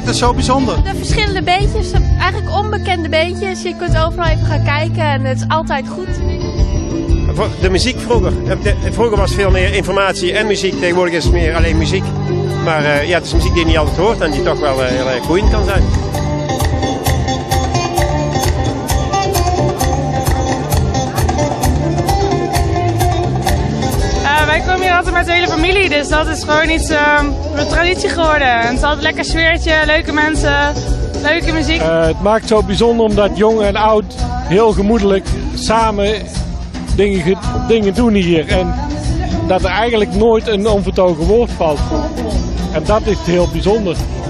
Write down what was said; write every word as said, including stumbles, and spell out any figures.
maakt het zo bijzonder? De verschillende beentjes, eigenlijk onbekende beentjes. Je kunt overal even gaan kijken en het is altijd goed. De muziek vroeger. Vroeger was veel meer informatie en muziek. Tegenwoordig is het meer alleen muziek. Maar uh, ja, het is muziek die je niet altijd hoort en die toch wel uh, heel erg boeiend kan zijn. Uh, wij komen hier altijd met de hele familie, dus dat is gewoon iets, uh, een traditie geworden. En het is altijd een lekker sfeertje, leuke mensen, leuke muziek. Uh, het maakt zo bijzonder omdat jong en oud heel gemoedelijk samen dingen, dingen doen hier. En dat er eigenlijk nooit een onvertogen woord valt. En dat is heel bijzonder.